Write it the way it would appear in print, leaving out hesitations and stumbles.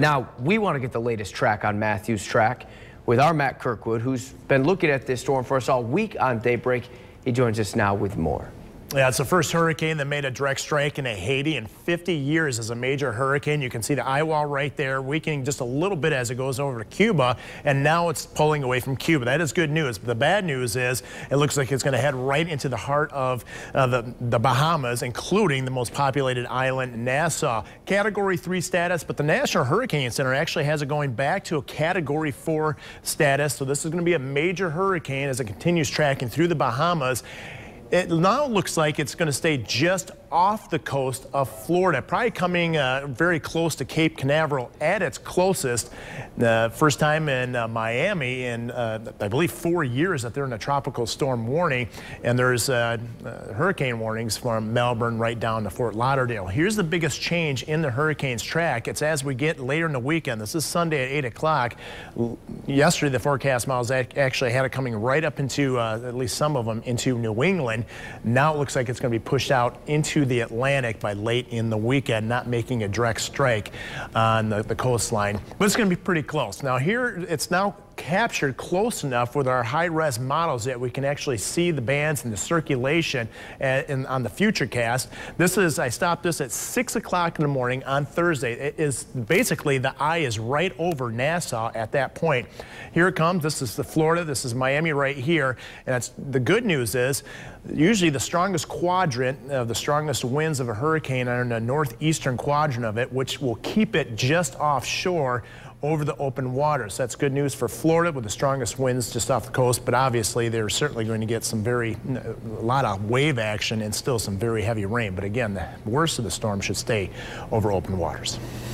Now, we want to get the latest track on Matthew's track with our Matt Kirkwood, who's been looking at this storm for us all week on Daybreak. He joins us now with more. Yeah, it's the first hurricane that made a direct strike into Haiti in 50 years as a major hurricane. You can see the eye wall right there, weakening just a little bit as it goes over to Cuba, and now it's pulling away from Cuba. That is good news. But the bad news is it looks like it's going to head right into the heart of the Bahamas, including the most populated island, Nassau. Category 3 status, but the National Hurricane Center actually has it going back to a Category 4 status. So this is going to be a major hurricane as it continues tracking through the Bahamas. It now looks like it's going to stay just off the coast of Florida, probably coming very close to Cape Canaveral at its closest. The first time in Miami in, I believe, 4 years that they're in a tropical storm warning, and there's hurricane warnings from Melbourne right down to Fort Lauderdale. Here's the biggest change in the hurricane's track. It's as we get later in the weekend. This is Sunday at 8 o'clock. Yesterday, the forecast models actually had it coming right up into, at least some of them, into New England. Now it looks like it's going to be pushed out into the Atlantic by late in the weekend, not making a direct strike on the coastline, but it's going to be pretty close. Now here it's now captured close enough with our high-res models that we can actually see the bands and the circulation on the futurecast. This is, I stopped this at 6 o'clock in the morning on Thursday. It is basically, the eye is right over Nassau at that point. Here it comes. This is the Florida. This is Miami right here. And the good news is usually the strongest quadrant of the strongest winds of a hurricane are in the northeastern quadrant of it, which will keep it just offshore over the open water. So that's good news for Florida with the strongest winds just off the coast, but obviously they're certainly going to get a lot of wave action and still some very heavy rain. But again, the worst of the storm should stay over open waters.